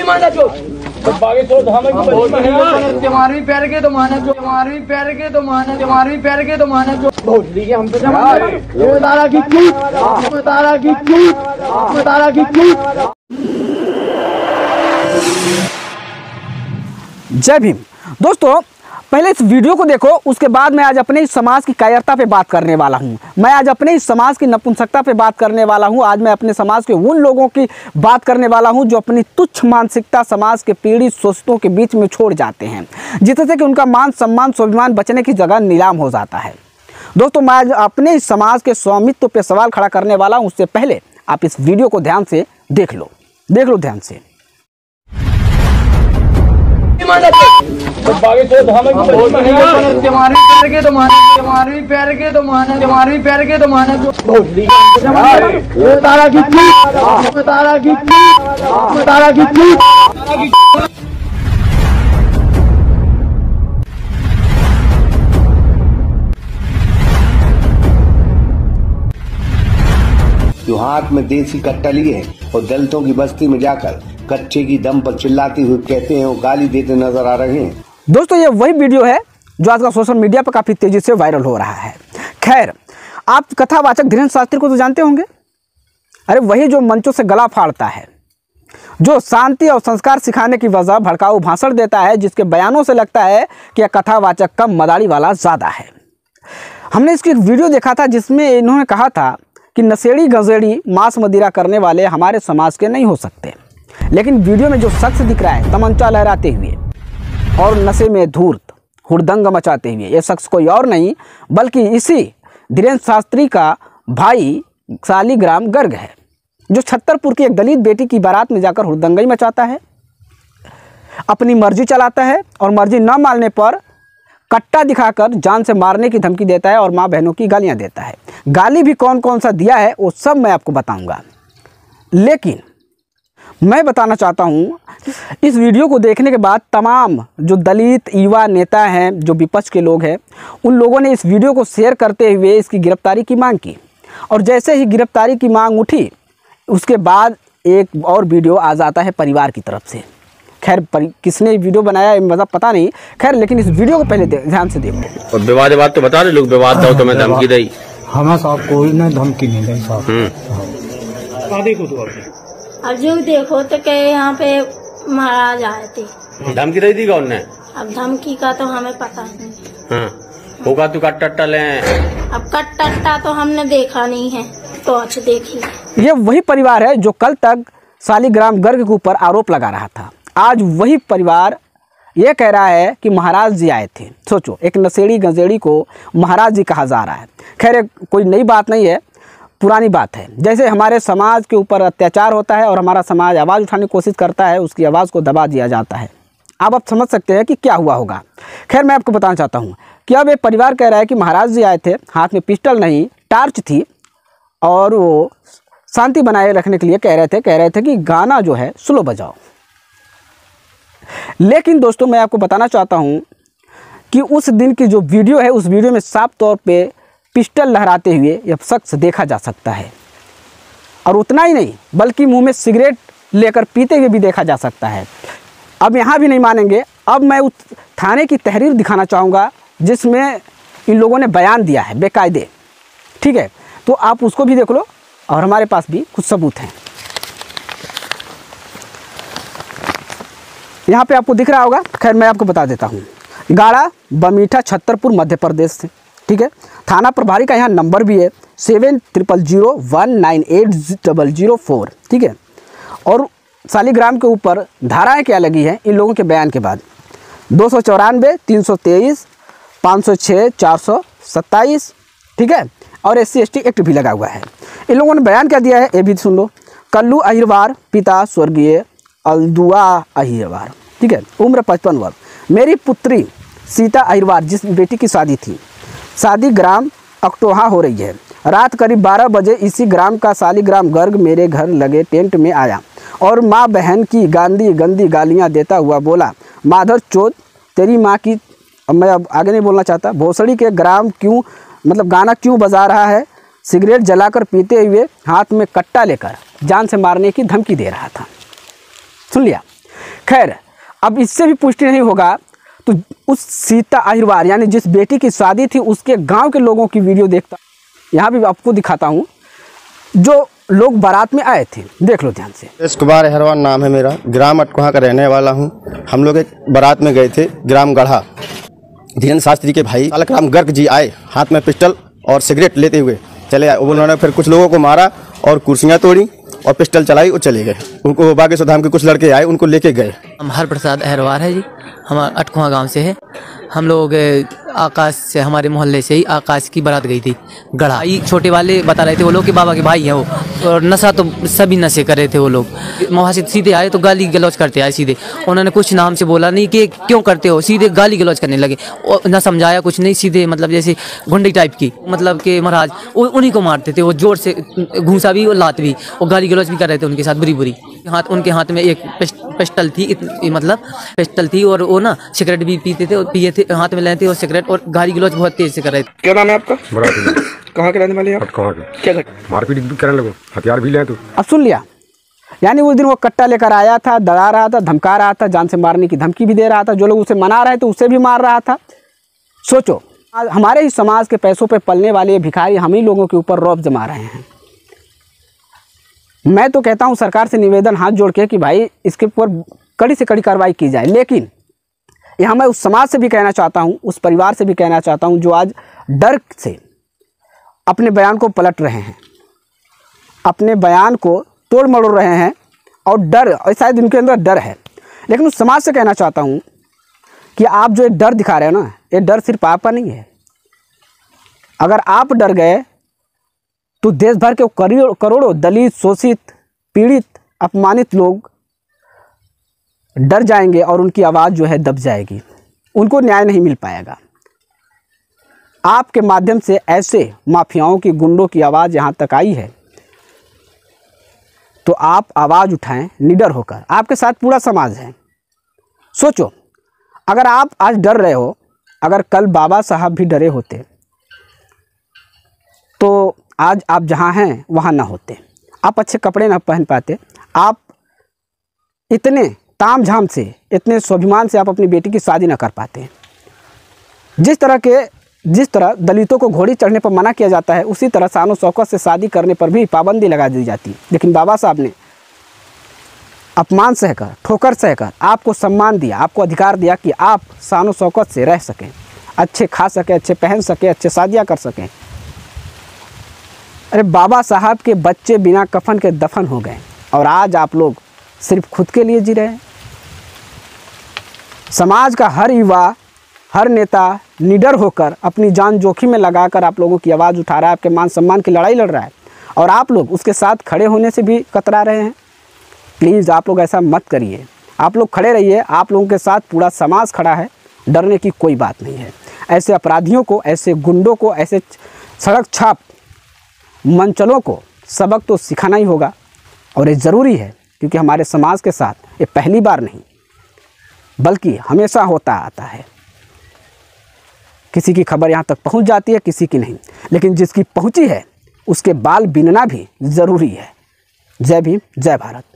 हमारे पैर के तो माना जो हमारे पैर के तो माना हमारे पैर के तो माना जो हम तो तारा की तारा की तारा की। जय भीम। दोस्तों पहले इस वीडियो को देखो, उसके बाद मैं आज अपने इस समाज की कायरता पे बात करने वाला हूँ। मैं आज अपने इस समाज की नपुंसकता पे बात करने वाला हूँ। आज मैं अपने समाज के उन लोगों की बात करने वाला हूँ जो अपनी तुच्छ मानसिकता समाज के पीड़ित शोषितों के बीच में छोड़ जाते हैं, जिससे कि उनका मान सम्मान स्वाभिमान बचने की जगह नीलाम हो जाता है। दोस्तों मैं आज अपने इस समाज के स्वामित्व पे सवाल खड़ा करने वाला हूँ। उससे पहले आप इस वीडियो को ध्यान से देख लो ध्यान से। हमारे पैर के तो माना हमारे पैर के तो माना हमारे पैर के तो माना जो तारा की तारा की तारा की। जो हाथ में देसी कट्टा लिए और दलितों की बस्ती में जाकर कच्चे की दम पर चिल्लाते हुए कहते हैं और गाली देते नजर आ रहे हैं। दोस्तों ये वही वीडियो है जो आजकल सोशल मीडिया पर काफ़ी तेज़ी से वायरल हो रहा है। खैर, आप कथावाचक धीरेन्द्र शास्त्री को तो जानते होंगे। अरे वही जो मंचों से गला फाड़ता है, जो शांति और संस्कार सिखाने की वजह भड़काऊ भाषण देता है, जिसके बयानों से लगता है कि यह कथावाचक कम मदारी वाला ज़्यादा है। हमने इसकी एक वीडियो देखा था जिसमें इन्होंने कहा था कि नशेड़ी गंजेड़ी मांस मदिरा करने वाले हमारे समाज के नहीं हो सकते। लेकिन वीडियो में जो शख्स दिख रहा है तमंचा लहराते हुए और नशे में धूर्त हुड़दंग मचाते हुए, ये शख्स कोई और नहीं बल्कि इसी धीरेन्द्र शास्त्री का भाई शालिग्राम गर्ग है, जो छतरपुर की एक दलित बेटी की बारात में जाकर हुड़दंगई मचाता है, अपनी मर्जी चलाता है और मर्जी न मानने पर कट्टा दिखाकर जान से मारने की धमकी देता है और माँ बहनों की गालियाँ देता है। गाली भी कौन कौन सा दिया है वो सब मैं आपको बताऊँगा। लेकिन मैं बताना चाहता हूँ, इस वीडियो को देखने के बाद तमाम जो दलित युवा नेता हैं, जो विपक्ष के लोग हैं, उन लोगों ने इस वीडियो को शेयर करते हुए इसकी गिरफ्तारी की मांग की। और जैसे ही गिरफ्तारी की मांग उठी, उसके बाद एक और वीडियो आ जाता है परिवार की तरफ से। खैर किसने वीडियो बनाया है मतलब पता नहीं। खैर लेकिन इस वीडियो को पहले ध्यान से देखो। और विवाद बात तो बता रहे लोग, विवाद दो तो मैं धमकी दी। हमें साहब कोई ना धमकी नहीं दी साहब। अब जो देखो तो कहे यहाँ पे महाराज आए थे। धमकी दे दी कौन ने? अब धमकी का तो हमें पता नहीं। हाँ होगा तो कट्टा ले। अब कट्टा तो हमने देखा नहीं है, तो अच्छा देखी। ये वही परिवार है जो कल तक शालिग्राम गर्ग के ऊपर आरोप लगा रहा था। आज वही परिवार ये कह रहा है कि महाराज जी आए थे। सोचो, एक नशेड़ी गंजेड़ी को महाराज जी कहा जा रहा है। खैर कोई नई बात नहीं है, पुरानी बात है। जैसे हमारे समाज के ऊपर अत्याचार होता है और हमारा समाज आवाज़ उठाने की कोशिश करता है, उसकी आवाज़ को दबा दिया जाता है। अब आप समझ सकते हैं कि क्या हुआ होगा। खैर मैं आपको बताना चाहता हूँ कि अब एक परिवार कह रहा है कि महाराज जी आए थे, हाथ में पिस्टल नहीं टार्च थी, और वो शांति बनाए रखने के लिए कह रहे थे कि गाना जो है स्लो बजाओ। लेकिन दोस्तों मैं आपको बताना चाहता हूँ कि उस दिन की जो वीडियो है, उस वीडियो में साफ तौर पे पिस्टल लहराते हुए यह शख्स देखा जा सकता है। और उतना ही नहीं बल्कि मुंह में सिगरेट लेकर पीते हुए भी देखा जा सकता है। अब यहाँ भी नहीं मानेंगे। अब मैं उस थाने की तहरीर दिखाना चाहूँगा जिसमें इन लोगों ने बयान दिया है बेकायदे। ठीक है, तो आप उसको भी देख लो और हमारे पास भी कुछ सबूत हैं। यहाँ पे आपको दिख रहा होगा। खैर मैं आपको बता देता हूँ। गाड़ा बमीठा छतरपुर मध्य प्रदेश से। ठीक है, थाना प्रभारी का यहाँ नंबर भी है 7000198004। ठीक है, और शालिग्राम के ऊपर धाराएं क्या लगी हैं इन लोगों के बयान के बाद? 294, 323, 506, 427। ठीक है, और SC/ST एक्ट भी लगा हुआ है। इन लोगों ने बयान क्या दिया है ये भी सुन लो। कल्लू अहिरवार, पिता स्वर्गीय अलदुआ अहिरवार। ठीक है, उम्र 55 वर्ष। मेरी पुत्री सीता अहिरवार, जिस बेटी की शादी थी, शादी ग्राम अकटोहा हो रही है। रात करीब 12 बजे इसी ग्राम का शालिग्राम गर्ग मेरे घर लगे टेंट में आया और माँ बहन की गंदी गालियाँ देता हुआ बोला, माधर चोद तेरी माँ की। अब मैं अब आगे नहीं बोलना चाहता। भोसड़ी के ग्राम क्यों गाना क्यों बजा रहा है? सिगरेट जलाकर पीते हुए हाथ में कट्टा लेकर जान से मारने की धमकी दे रहा था। सुन लिया। खैर, अब इससे भी पुष्टि नहीं होगा तो उस सीता अहिरवार यानी जिस बेटी की शादी थी उसके गांव के लोगों की वीडियो देखता, यहाँ भी आपको दिखाता हूँ, जो लोग बारात में आए थे। देख लो ध्यान से। सुरेश कुमार अहिरवार नाम है मेरा, ग्राम अटकोहा का रहने वाला हूँ। हम लोग एक बारात में गए थे ग्राम गढ़ा। धीरेन्द्र शास्त्री के भाई कालाराम गर्ग जी आए, हाथ में पिस्टल और सिगरेट लेते हुए चले आए। उन्होंने फिर कुछ लोगों को मारा और कुर्सियाँ तोड़ी और पिस्टल चलाई और चले गए। उनको बागेश्वर धाम के कुछ लड़के आए, उनको लेके गए। हम हरप्रसाद अहिरवार है जी, हम अटकोहा गांव से है। हम लोग आकाश से, हमारे मोहल्ले से ही आकाश की बारात गई थी गढ़ा। छोटे वाले बता रहे थे वो लोग कि बाबा के भाई हैं वो, और नशा तो सभी नशे कर रहे थे वो लोग। वहाँ से सीधे आए तो गाली गलौज करते आए सीधे। उन्होंने कुछ नाम से बोला नहीं कि क्यों करते हो, सीधे गाली गलौज करने लगे। और न समझाया कुछ नहीं, सीधे मतलब जैसे गुंडे टाइप की, मतलब कि महाराज उन्हीं को मारते थे वो, जोर से घूसा भी और लात भी, और गाली गलौज भी कर रहे थे उनके साथ बुरी बुरी। उनके हाथ में एक पिस्टल थी, मतलब पिस्टल थी, और वो ना सिगरेट भी पीते थे और पिए थे, हाथ में लेते और सिगरेट, और गाली गलौज बहुत तेज से कर रहे थे। क्या नाम है आपका? कहाँ के रहने वाले हैं? कहाँ के? क्या मारपीट भी करने लगो, हथियार भी ले तो। अब सुन लिया, यानी उस दिन वो कट्टा लेकर आया था, डरा रहा था, धमका रहा था, जान से मारने की धमकी भी दे रहा था। जो लोग उसे मना रहे थे उसे भी मार रहा था। सोचो, हमारे ही समाज के पैसों पे पलने वाले भिखारी हम ही लोगों के ऊपर रौब जमा रहे हैं। मैं तो कहता हूं सरकार से निवेदन हाथ जोड़ के कि भाई इसके ऊपर कड़ी से कड़ी कार्रवाई की जाए। लेकिन यहाँ मैं उस समाज से भी कहना चाहता हूं, उस परिवार से भी कहना चाहता हूं जो आज डर से अपने बयान को पलट रहे हैं, अपने बयान को तोड़ मरोड़ रहे हैं, और डर, और शायद उनके अंदर डर है। लेकिन उस समाज से कहना चाहता हूं कि आप जो डर दिखा रहे हो ना, ये डर सिर्फ आपका नहीं है। अगर आप डर गए तो देश भर के करोड़ों दलित, शोषित, पीड़ित, अपमानित लोग डर जाएंगे और उनकी आवाज़ जो है दब जाएगी, उनको न्याय नहीं मिल पाएगा। आपके माध्यम से ऐसे माफियाओं की, गुंडों की आवाज़ यहाँ तक आई है, तो आप आवाज़ उठाएं निडर होकर। आपके साथ पूरा समाज है। सोचो, अगर आप आज डर रहे हो, अगर कल बाबा साहब भी डरे होते तो आज आप जहाँ हैं वहाँ ना होते, आप अच्छे कपड़े ना पहन पाते, आप इतने ताम झाम से, इतने स्वाभिमान से आप अपनी बेटी की शादी ना कर पाते। जिस तरह दलितों को घोड़ी चढ़ने पर मना किया जाता है, उसी तरह शान शौकत से शादी करने पर भी पाबंदी लगा दी जाती। लेकिन बाबा साहब ने अपमान सहकर, ठोकर सहकर आपको सम्मान दिया, आपको अधिकार दिया कि आप शान शौकत से रह सकें, अच्छे खा सकें, अच्छे पहन सकें, अच्छे शादियाँ कर सकें। अरे बाबा साहब के बच्चे बिना कफन के दफन हो गए, और आज आप लोग सिर्फ खुद के लिए जी रहे हैं। समाज का हर युवा, हर नेता निडर होकर अपनी जान जोखिम में लगाकर आप लोगों की आवाज़ उठा रहा है, आपके मान सम्मान की लड़ाई लड़ रहा है, और आप लोग उसके साथ खड़े होने से भी कतरा रहे हैं। प्लीज़ आप लोग ऐसा मत करिए, आप लोग खड़े रहिए। आप लोगों के साथ पूरा समाज खड़ा है, डरने की कोई बात नहीं है। ऐसे अपराधियों को, ऐसे गुंडों को, ऐसे सड़क छाप मंचलों को सबक तो सिखाना ही होगा, और ये ज़रूरी है, क्योंकि हमारे समाज के साथ ये पहली बार नहीं बल्कि हमेशा होता आता है। किसी की खबर यहाँ तक पहुँच जाती है, किसी की नहीं, लेकिन जिसकी पहुँची है उसके बाल बीनना भी ज़रूरी है। जय भीम, जय भारत।